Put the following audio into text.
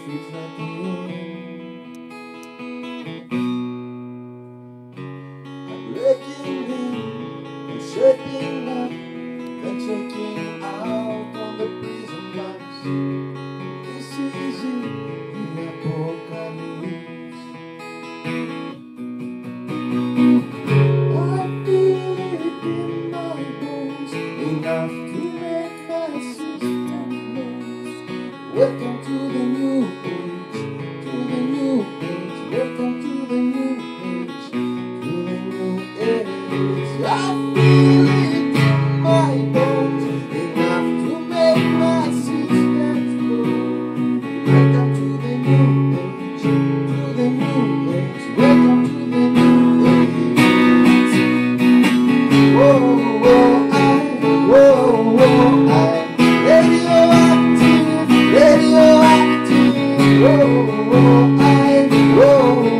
feels like the end. I'm breaking in and shaping up, then checking out on the prison bus. This is it, the apocalypse. I feel it in my bones, enough to make my system blows. Welcome to the new age, to the new age. Welcome to the new age, to the new age. I feel it in my bones, enough to make my systems blow. Welcome to the new age, to the new age. Welcome to the new age. Whoa, radioactive, radioactive. Whoa,